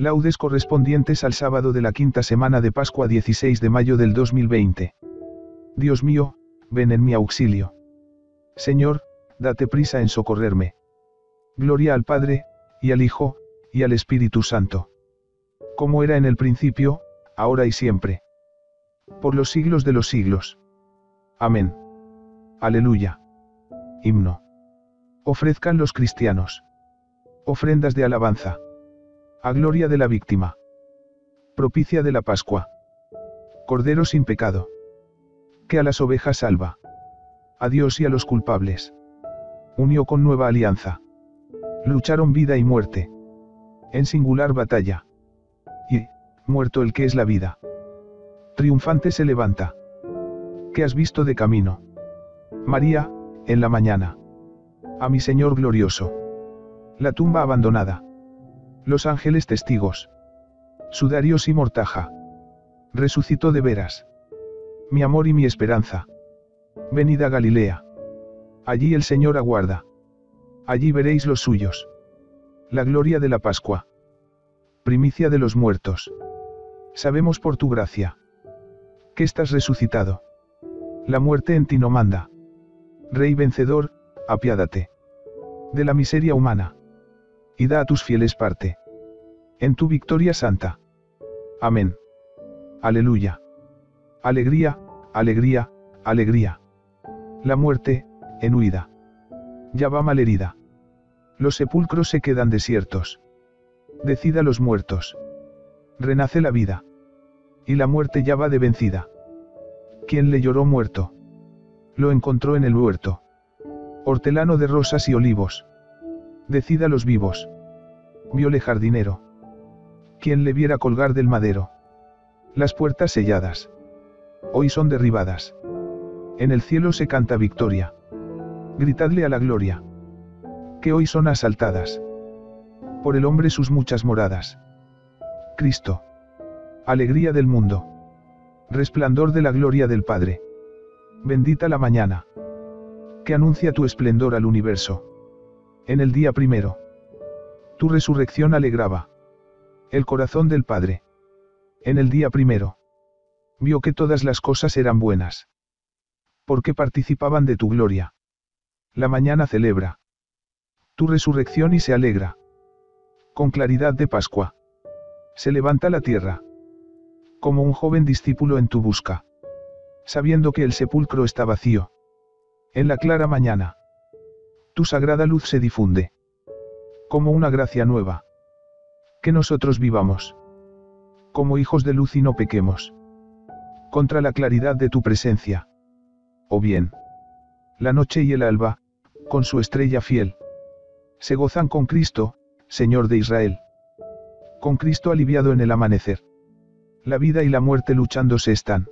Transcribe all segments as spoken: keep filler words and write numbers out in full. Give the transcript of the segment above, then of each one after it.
Laudes correspondientes al sábado de la quinta semana de Pascua dieciséis de mayo del dos mil veinte. Dios mío, ven en mi auxilio. Señor, date prisa en socorrerme. Gloria al Padre, y al Hijo, y al Espíritu Santo. Como era en el principio, ahora y siempre. Por los siglos de los siglos. Amén. Aleluya. Himno. Ofrezcan los cristianos ofrendas de alabanza a gloria de la víctima propicia de la Pascua. Cordero sin pecado, que a las ovejas salva, a Dios y a los culpables unió con nueva alianza. Lucharon vida y muerte en singular batalla, y, muerto el que es la vida, triunfante se levanta. ¿Qué has visto de camino, María, en la mañana? A mi Señor glorioso. La tumba abandonada. Los ángeles testigos. Sudarios y mortaja. Resucitó de veras. Mi amor y mi esperanza. Venid a Galilea. Allí el Señor aguarda. Allí veréis los suyos. La gloria de la Pascua. Primicia de los muertos. Sabemos por tu gracia que estás resucitado. La muerte en ti no manda. Rey vencedor, apiádate de la miseria humana, y da a tus fieles parte en tu victoria santa. Amén. Aleluya. Alegría, alegría, alegría. La muerte, en huida, ya va malherida. Los sepulcros se quedan desiertos. Decid a los muertos. Renace la vida. Y la muerte ya va de vencida. Quien le lloró muerto, lo encontró en el huerto. Hortelano de rosas y olivos. Decid a los vivos. Viole jardinero. Quien le viera colgar del madero. Las puertas selladas hoy son derribadas. En el cielo se canta victoria. Gritadle a la gloria, que hoy son asaltadas por el hombre sus muchas moradas. Cristo, alegría del mundo, resplandor de la gloria del Padre. Bendita la mañana, que anuncia tu esplendor al universo. En el día primero, tu resurrección alegraba el corazón del Padre. En el día primero, vio que todas las cosas eran buenas, porque participaban de tu gloria. La mañana celebra tu resurrección y se alegra. Con claridad de Pascua, se levanta la tierra, como un joven discípulo en tu busca, sabiendo que el sepulcro está vacío. En la clara mañana, tu sagrada luz se difunde, como una gracia nueva. Que nosotros vivamos como hijos de luz y no pequemos contra la claridad de tu presencia. O bien, la noche y el alba, con su estrella fiel, se gozan con Cristo, Señor de Israel. Con Cristo aliviado en el amanecer. La vida y la muerte luchándose están.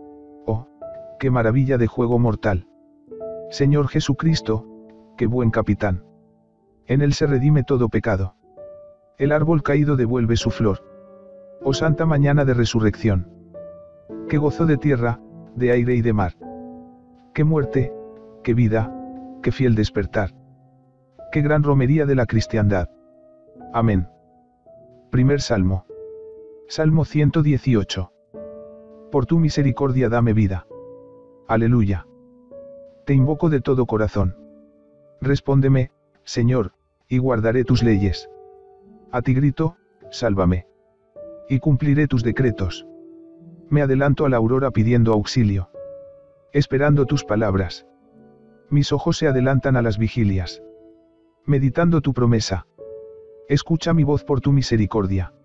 Oh, qué maravilla de juego mortal. Señor Jesucristo, qué buen capitán. En él se redime todo pecado. El árbol caído devuelve su flor. Oh santa mañana de resurrección. Qué gozo de tierra, de aire y de mar. Qué muerte, qué vida, qué fiel despertar. Qué gran romería de la cristiandad. Amén. Primer Salmo. Salmo ciento dieciocho. Por tu misericordia dame vida. Aleluya. Te invoco de todo corazón. Respóndeme, Señor, y guardaré tus leyes. A ti grito, sálvame. Y cumpliré tus decretos. Me adelanto a la aurora pidiendo auxilio, esperando tus palabras. Mis ojos se adelantan a las vigilias, meditando tu promesa. Escucha mi voz por tu misericordia.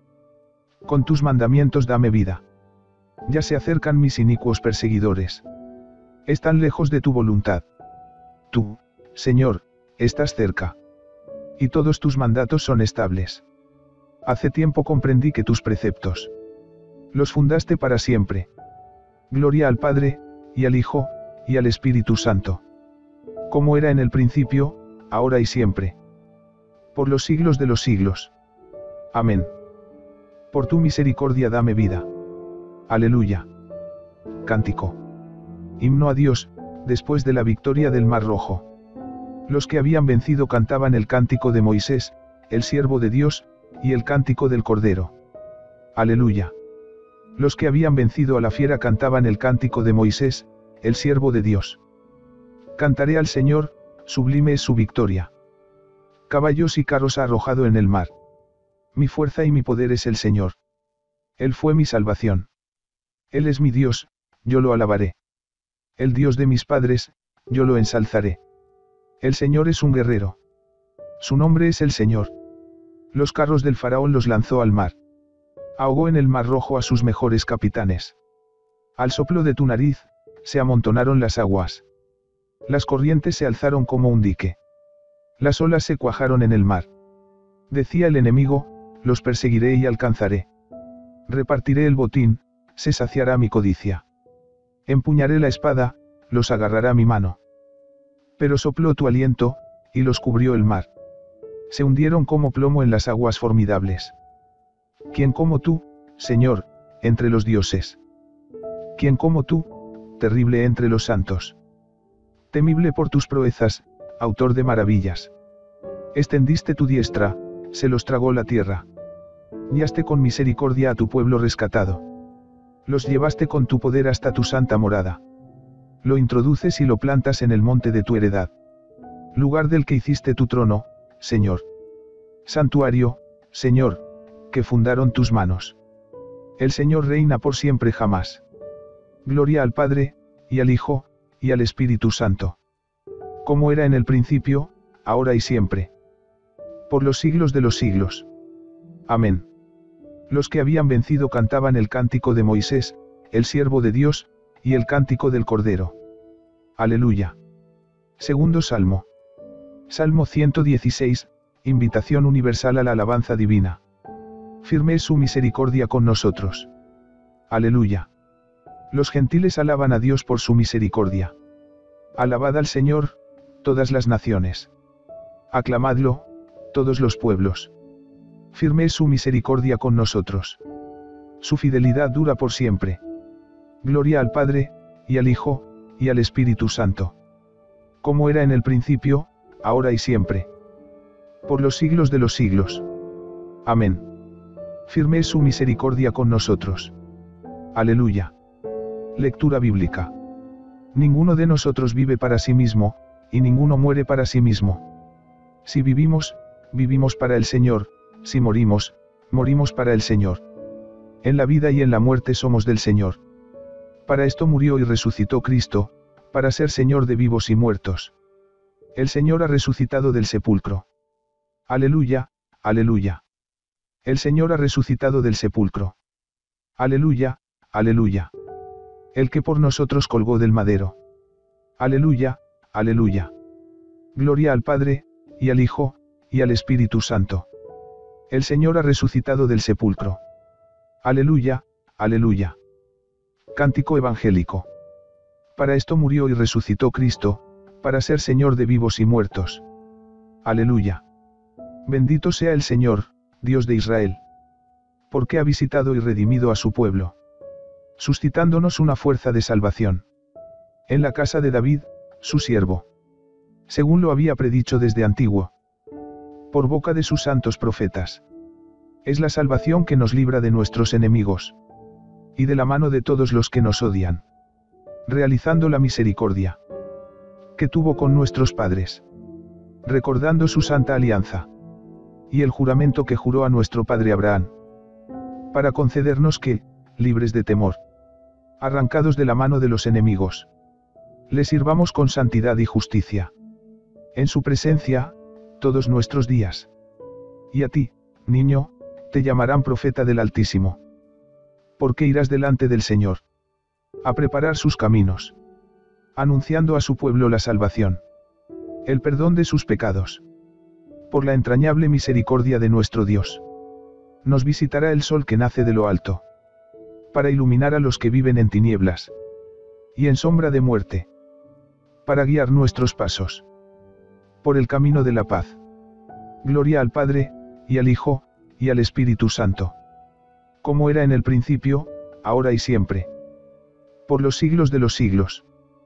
Con tus mandamientos dame vida. Ya se acercan mis inicuos perseguidores. Están lejos de tu voluntad. Tú, Señor, estás cerca. Y todos tus mandatos son estables. Hace tiempo comprendí que tus preceptos los fundaste para siempre. Gloria al Padre, y al Hijo, y al Espíritu Santo. Como era en el principio, ahora y siempre. Por los siglos de los siglos. Amén. Por tu misericordia dame vida. Aleluya. Cántico. Himno a Dios, después de la victoria del Mar Rojo. Los que habían vencido cantaban el cántico de Moisés, el siervo de Dios, y el cántico del Cordero. Aleluya. Los que habían vencido a la fiera cantaban el cántico de Moisés, el siervo de Dios. Cantaré al Señor, sublime es su victoria. Caballos y carros ha arrojado en el mar. Mi fuerza y mi poder es el Señor. Él fue mi salvación. Él es mi Dios, yo lo alabaré. El Dios de mis padres, yo lo ensalzaré. El Señor es un guerrero. Su nombre es el Señor. Los carros del faraón los lanzó al mar. Ahogó en el mar rojo a sus mejores capitanes. Al soplo de tu nariz, se amontonaron las aguas. Las corrientes se alzaron como un dique. Las olas se cuajaron en el mar. Decía el enemigo, los perseguiré y alcanzaré. Repartiré el botín, se saciará mi codicia. Empuñaré la espada, los agarrará mi mano. Pero sopló tu aliento, y los cubrió el mar. Se hundieron como plomo en las aguas formidables. ¿Quién como tú, Señor, entre los dioses? ¿Quién como tú, terrible entre los santos? Temible por tus proezas, autor de maravillas. Extendiste tu diestra, se los tragó la tierra. Guiaste con misericordia a tu pueblo rescatado. Los llevaste con tu poder hasta tu santa morada. Lo introduces y lo plantas en el monte de tu heredad. Lugar del que hiciste tu trono, Señor. Santuario, Señor, que fundaron tus manos. El Señor reina por siempre jamás. Gloria al Padre, y al Hijo, y al Espíritu Santo. Como era en el principio, ahora y siempre. Por los siglos de los siglos. Amén. Los que habían vencido cantaban el cántico de Moisés, el siervo de Dios, y el cántico del Cordero. Aleluya. Segundo Salmo. Salmo ciento dieciséis, invitación universal a la alabanza divina. Firme es su misericordia con nosotros. Aleluya. Los gentiles alaban a Dios por su misericordia. Alabad al Señor, todas las naciones. Aclamadlo, todos los pueblos. Firme es su misericordia con nosotros. Su fidelidad dura por siempre. Gloria al Padre, y al Hijo, y al Espíritu Santo. Como era en el principio, ahora y siempre. Por los siglos de los siglos. Amén. Firme es su misericordia con nosotros. Aleluya. Lectura bíblica. Ninguno de nosotros vive para sí mismo, y ninguno muere para sí mismo. Si vivimos, vivimos para el Señor, si morimos, morimos para el Señor. En la vida y en la muerte somos del Señor. Para esto murió y resucitó Cristo, para ser Señor de vivos y muertos. El Señor ha resucitado del sepulcro. Aleluya, aleluya. El Señor ha resucitado del sepulcro. Aleluya, aleluya. El que por nosotros colgó del madero. Aleluya, aleluya. Gloria al Padre, y al Hijo, y al Espíritu Santo. El Señor ha resucitado del sepulcro. Aleluya, aleluya. Cántico evangélico. Para esto murió y resucitó Cristo, para ser Señor de vivos y muertos. Aleluya. Bendito sea el Señor, Dios de Israel. Porque ha visitado y redimido a su pueblo. Suscitándonos una fuerza de salvación. En la casa de David, su siervo. Según lo había predicho desde antiguo. Por boca de sus santos profetas. Es la salvación que nos libra de nuestros enemigos. Y de la mano de todos los que nos odian. Realizando la misericordia. Que tuvo con nuestros padres. Recordando su santa alianza. Y el juramento que juró a nuestro padre Abraham. Para concedernos que, libres de temor. Arrancados de la mano de los enemigos. Le sirvamos con santidad y justicia. En su presencia, todos nuestros días. Y a ti, niño, te llamarán profeta del Altísimo. Porque irás delante del Señor. A preparar sus caminos. Anunciando a su pueblo la salvación. El perdón de sus pecados. Por la entrañable misericordia de nuestro Dios. Nos visitará el sol que nace de lo alto. Para iluminar a los que viven en tinieblas. Y en sombra de muerte. Para guiar nuestros pasos. Por el camino de la paz. Gloria al Padre, y al Hijo, y al Espíritu Santo. Como era en el principio, ahora y siempre. Por los siglos de los siglos.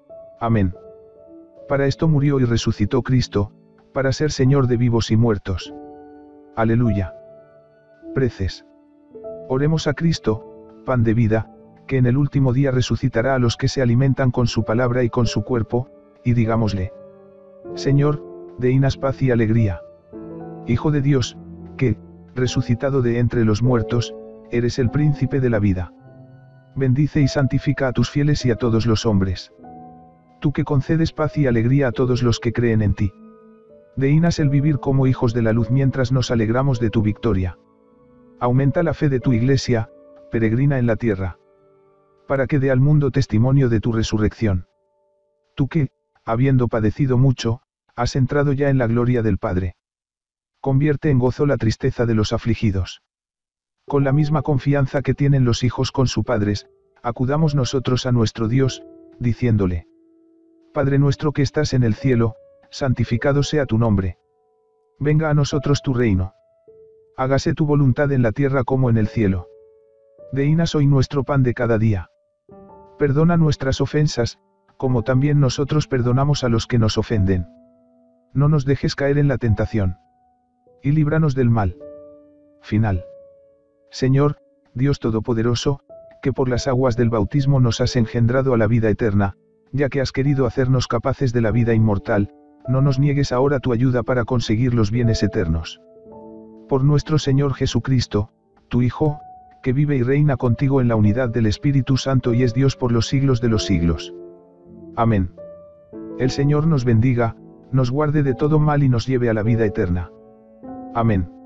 Amén. Para esto murió y resucitó Cristo, para ser Señor de vivos y muertos. Aleluya. Preces. Oremos a Cristo, pan de vida, que en el último día resucitará a los que se alimentan con su palabra y con su cuerpo, y digámosle: Señor, deínas paz y alegría. Hijo de Dios, que, resucitado de entre los muertos, eres el príncipe de la vida. Bendice y santifica a tus fieles y a todos los hombres. Tú que concedes paz y alegría a todos los que creen en ti. Deínas el vivir como hijos de la luz mientras nos alegramos de tu victoria. Aumenta la fe de tu iglesia, peregrina en la tierra, para que dé al mundo testimonio de tu resurrección. Tú que, habiendo padecido mucho, has entrado ya en la gloria del Padre. Convierte en gozo la tristeza de los afligidos. Con la misma confianza que tienen los hijos con sus padres, acudamos nosotros a nuestro Dios, diciéndole: Padre nuestro que estás en el cielo, santificado sea tu nombre. Venga a nosotros tu reino. Hágase tu voluntad en la tierra como en el cielo. Deínas hoy nuestro pan de cada día. Perdona nuestras ofensas, como también nosotros perdonamos a los que nos ofenden. No nos dejes caer en la tentación. Y líbranos del mal. Final. Señor, Dios Todopoderoso, que por las aguas del bautismo nos has engendrado a la vida eterna, ya que has querido hacernos capaces de la vida inmortal, no nos niegues ahora tu ayuda para conseguir los bienes eternos. Por nuestro Señor Jesucristo, tu Hijo, que vive y reina contigo en la unidad del Espíritu Santo y es Dios por los siglos de los siglos. Amén. El Señor nos bendiga, nos guarde de todo mal y nos lleve a la vida eterna. Amén.